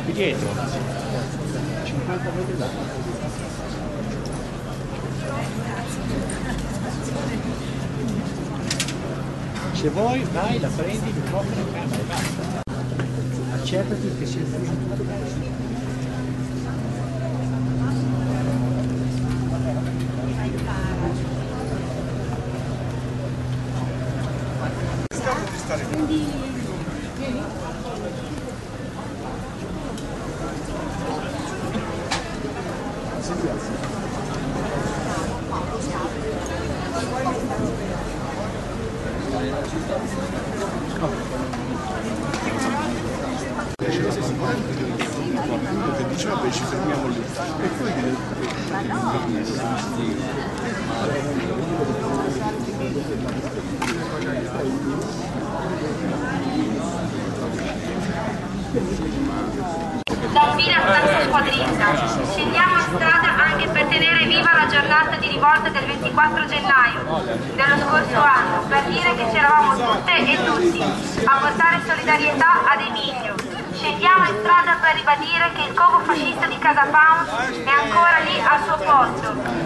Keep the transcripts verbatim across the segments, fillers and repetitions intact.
Qui dietro, cinquanta metri là. Se vuoi vai, la prendi, ti porti in camera e basta. Accertati che sia fuso. Che diceva poi ci fermiamo lì e poi Da fine a Stanza Squadrista, scendiamo in strada anche per tenere viva la giornata di rivolta del ventiquattro gennaio dello scorso anno, per dire che c'eravamo tutte e tutti a portare solidarietà ad Emilio. Scendiamo in strada per ribadire che il covo fascista di Casa Pound è ancora lì al suo posto.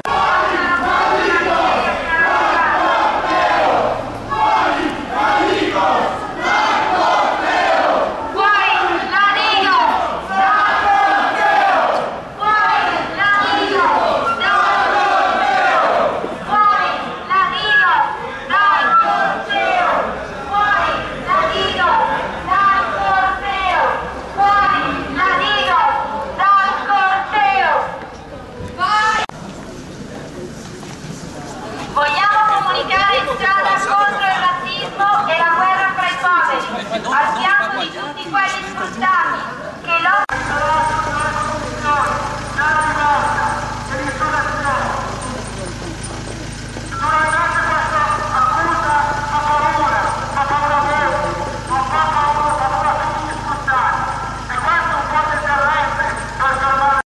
Al fianco di tutti quelli sfruttati,